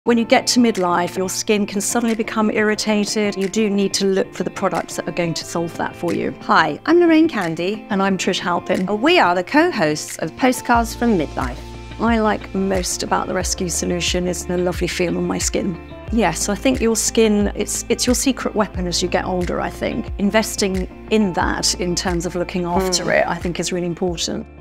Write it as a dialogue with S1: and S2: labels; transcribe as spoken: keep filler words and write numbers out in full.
S1: When you get to midlife, your skin can suddenly become irritated. You do need to look for the products that are going to solve that for you.
S2: Hi, I'm Lorraine Candy.
S1: And I'm Trish Halpin.
S2: And we are the co-hosts of Postcards From Midlife.
S1: What I like most about the Rescue solution is the lovely feel on my skin. Yes, I think your skin, it's, it's your secret weapon as you get older, I think. Investing in that in terms of looking after mm. it, I think is really important.